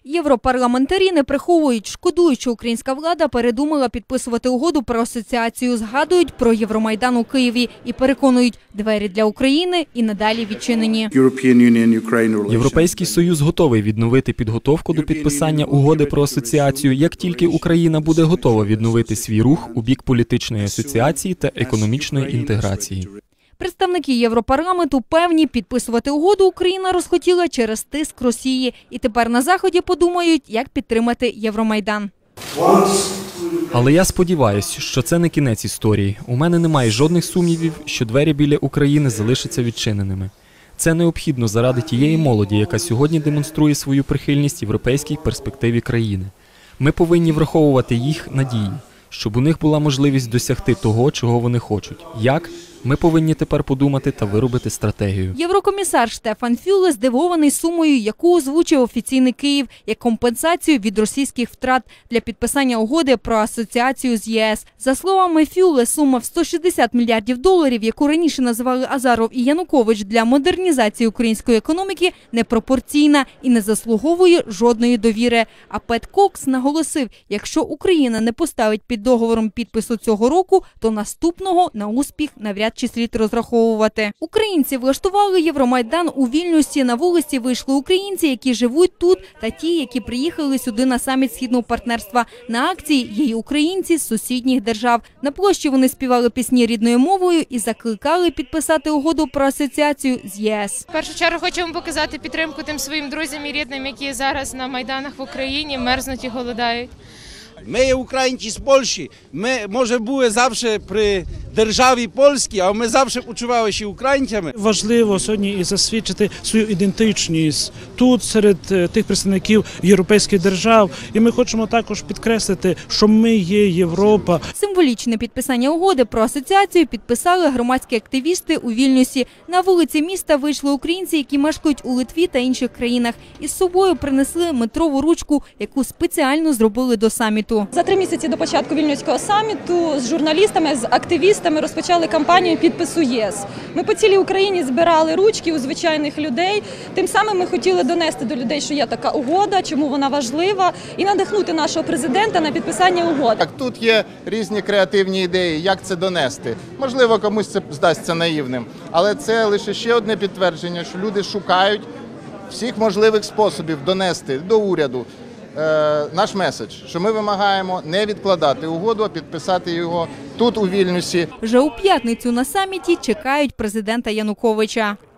Європарламентарі не приховують, шкодують, що українська влада передумала підписувати угоду про асоціацію, згадують про Євромайдан у Києві і переконують, двері для України і надалі відчинені. Європейський Союз готовий відновити підготовку до підписання угоди про асоціацію, як тільки Україна буде готова відновити свій рух у бік політичної асоціації та економічної інтеграції. Представники Європарламенту певні, підписувати угоду Україна розхотіла через тиск Росії. І тепер на Заході подумають, як підтримати Євромайдан. Але я сподіваюся, що це не кінець історії. У мене немає жодних сумнівів, що двері біля України залишаться відчиненими. Це необхідно заради тієї молоді, яка сьогодні демонструє свою прихильність європейській перспективі країни. Ми повинні враховувати їх надії, щоб у них була можливість досягти того, чого вони хочуть. Як? Ми повинні тепер подумати та виробити стратегію. Єврокомісар Штефан Фюле здивований сумою, яку озвучив офіційний Київ як компенсацію від російських втрат для підписання угоди про асоціацію з ЄС. За словами Фюле, сума в $160 мільярдів, яку раніше називали Азаров і Янукович для модернізації української економіки, непропорційна і не заслуговує жодної довіри. А Пет Кокс наголосив, якщо Україна не поставить під договором підпису цього року, то наступного на успіх навряд чи слід розраховувати. Українці влаштували Євромайдан у Вільнюсі. На вулиці вийшли українці, які живуть тут, та ті, які приїхали сюди на саміт Східного партнерства. На акції є й українці з сусідніх держав. На площі вони співали пісні рідною мовою і закликали підписати угоду про асоціацію з ЄС. В першу чергу хочемо показати підтримку тим своїм друзям і рідним, які зараз на майданах в Україні мерзнуть і голодають. Ми є українці з Польщі, ми, може, були завжди при державі польській, а ми завжди почувалися українцями. Важливо сьогодні і засвідчити свою ідентичність тут, серед тих представників європейських держав. І ми хочемо також підкреслити, що ми є Європа. Символічне підписання угоди про асоціацію підписали громадські активісти у Вільнюсі. На вулиці міста вийшли українці, які мешкають у Литві та інших країнах. Із собою принесли метрову ручку, яку спеціально зробили до саміту. За 3 місяці до початку Вільнюського саміту з журналістами, з активістами розпочали кампанію підпису ЄС. Ми по цілій Україні збирали ручки у звичайних людей. Тим самим ми хотіли донести до людей, що є така угода, чому вона важлива, і надихнути нашого президента на підписання угоди. Тут є різні креативні ідеї, як це донести. Можливо, комусь це здасться наївним, але це лише ще одне підтвердження, що люди шукають всіх можливих способів донести до уряду наш меседж, що ми вимагаємо не відкладати угоду, а підписати його тут, у Вільнюсі. Вже у п'ятницю на саміті чекають президента Януковича.